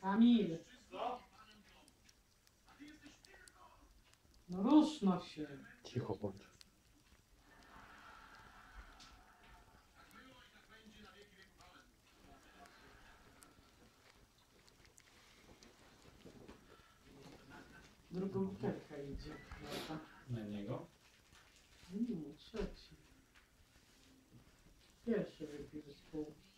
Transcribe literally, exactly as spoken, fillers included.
Kamil! No ruszno się. Cicho bądź. Drugą butelka idzie. Lata. Na niego? Nie, trzeci. Pierwszy wypił z pół.